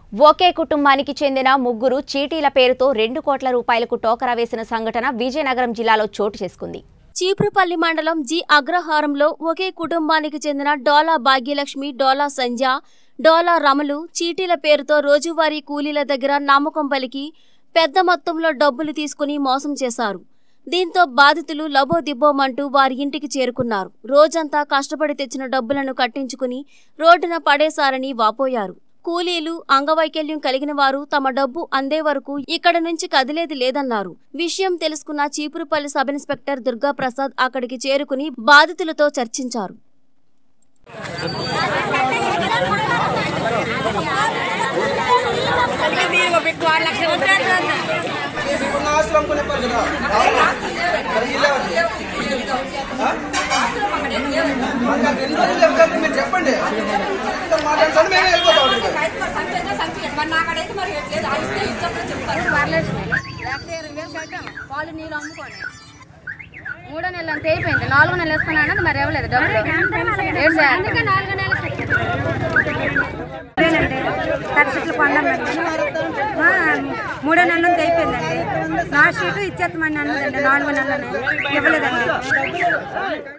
ఒకే కుటుంబానికి చెందిన ముగ్గురు చీటీల పేరుతో 2 కోట్ల రూపాయలకు టోకరా వేసిన సంఘటన విజయనగరం జిల్లాలో చోటు చేసుకుంది. చీపురుపల్లి మండలం జి అగ్రహారంలో ఒకే కుటుంబానికి చెందిన డోలా భాగ్యలక్ష్మి, డోలా సంధ్య, డోలా రమలు చీటీల పేరుతో రోజువారీ కూలీల దగ్గర నమ్మకం పలికి పెద్ద మొత్తంలో డబ్బులు తీసుకుని మోసం చేశారు. దీంతో బాధితులు లబోదిబ్బోమంటూ వారి ఇంటికి చేరుకున్నారు. రోజంతా కష్టపడి తెచ్చిన డబ్బులను కట్టించుకుని రోడ్డున పడేశారని వాపోయారు. కూలీలు, అంగవైకల్యం కలిగిన వారు తమ డబ్బు అందే వరకు ఇక్కడ నుంచి కదిలేది లేదన్నారు. విషయం తెలుసుకున్న చీపురుపల్లి సబ్ ఇన్స్పెక్టర్ దుర్గా ప్రసాద్ అక్కడికి చేరుకుని బాధితులతో చర్చించారు. చెప్పండి వాళ్ళు నీళ్ళు అమ్ముకోండి 3 నెలలు అంత అయిపోయింది. 4వ నెల వేసుకున్నా అన్నది మరి ఇవ్వలేదు డబ్బులు. అందుకే 4వ నెల తరచుట్లు కొండమండి 3వ నెల నుంచి అయిపోయిందండి. నా షీటు ఇచ్చేస్తామని అన్నదండి. 4వ నెలని ఇవ్వలేదండి.